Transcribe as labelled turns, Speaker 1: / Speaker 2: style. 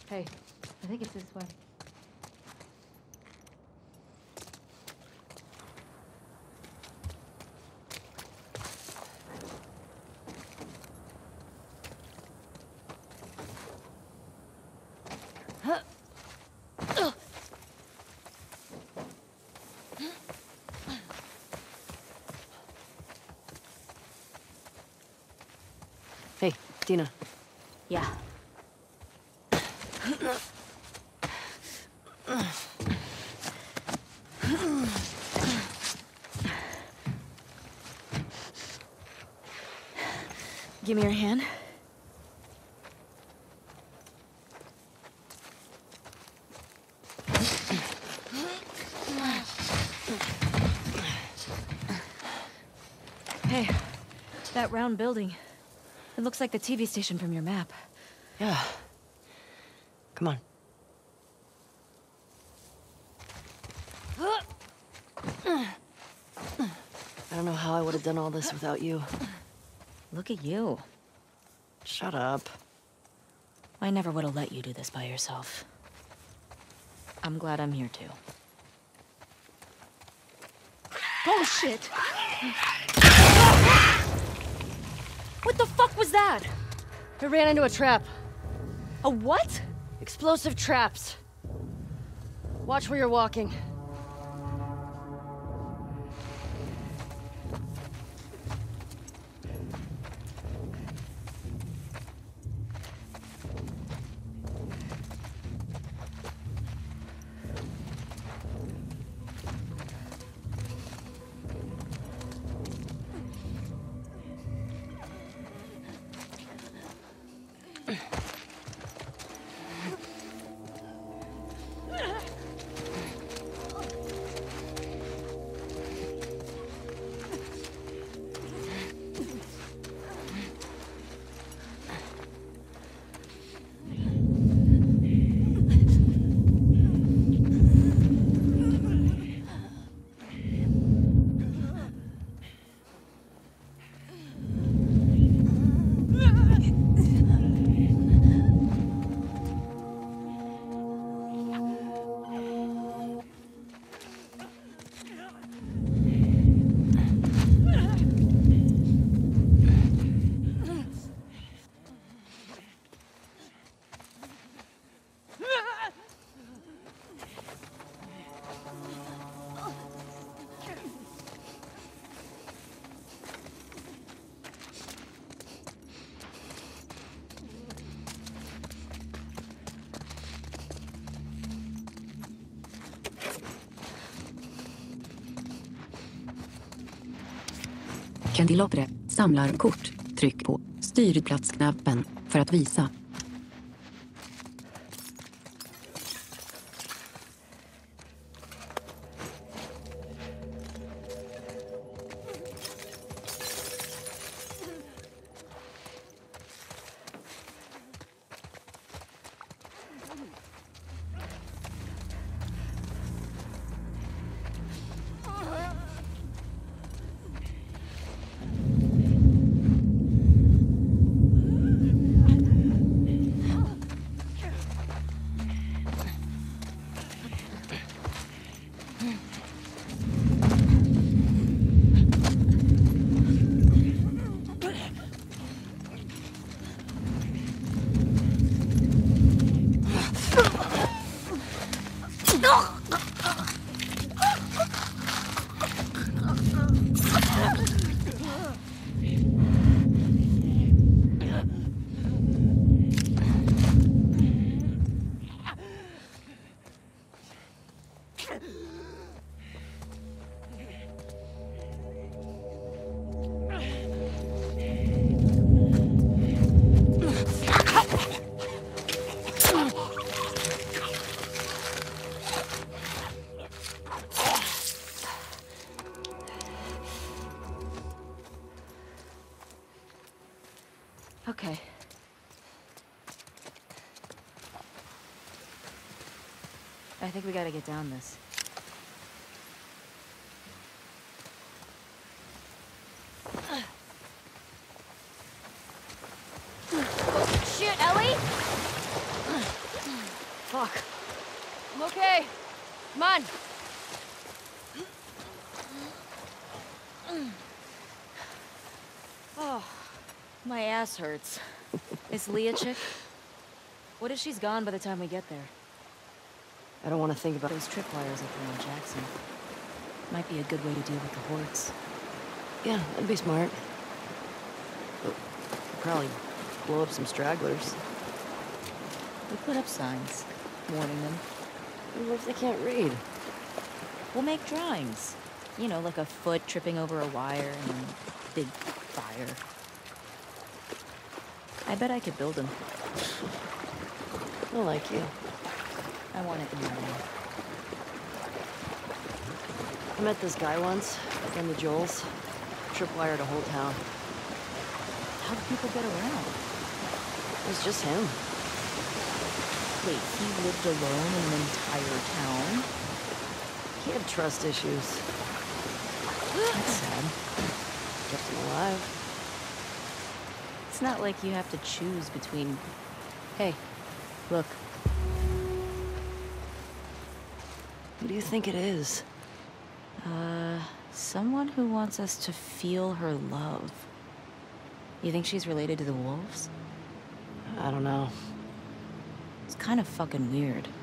Speaker 1: Hey, I think it's this way.
Speaker 2: Hey, Dina.
Speaker 1: Yeah.
Speaker 2: Give me your hand.
Speaker 1: Hey, that round building. It looks like the TV station from your map.
Speaker 2: Yeah. Come on. I don't know how I would have done all this without you.
Speaker 1: Look at you.
Speaker 2: Shut up.
Speaker 1: I never would have let you do this by yourself. I'm glad I'm here too. Oh shit! What the fuck was that?
Speaker 2: I ran into a trap.
Speaker 1: A what?
Speaker 2: Explosive traps. Watch where you're walking.
Speaker 3: Candelabra, samlarkort, tryck på styrplatsknappen för att visa.
Speaker 1: Okay. I think we gotta get down this.
Speaker 4: Shit, Ellie!
Speaker 2: Fuck. I'm okay. Come on.
Speaker 1: Oh, my ass hurts. Is Leah chick? What if she's gone by the time we get there?
Speaker 2: I don't want to think about
Speaker 1: Those tripwires up around Jackson. Might be a good way to deal with the hordes.
Speaker 2: Yeah, that'd be smart. But probably blow up some stragglers.
Speaker 1: We put up signs, warning them.
Speaker 2: What if they can't read?
Speaker 1: We'll make drawings. You know, like a foot tripping over a wire and then big fire. I bet I could build them.
Speaker 2: I like you.
Speaker 1: I want it in my name.
Speaker 2: I met this guy once, friend of Joel's. Tripwired a whole town.
Speaker 1: How do people get around?
Speaker 2: It was just him.
Speaker 1: Wait, he lived alone in an entire town?
Speaker 2: He had trust issues.
Speaker 1: That's sad.
Speaker 2: Kept him alive.
Speaker 1: It's not like you have to choose between... Hey, look.
Speaker 2: Who do you think it is?
Speaker 1: Someone who wants us to feel her love. You think she's related to the wolves?
Speaker 2: I don't know.
Speaker 1: It's kind of fucking weird.